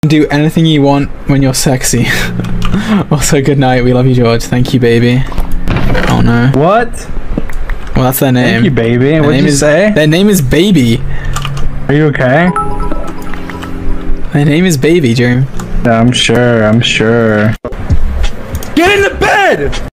do anything you want when you're sexy. Also, good night. We love you, George. Thank you, baby. Oh no. What? Well, that's their name. Thank you, baby. What'd you say? Their name is Baby. Are you okay? Their name is Baby, Dream. Yeah, I'm sure. Get in the bed!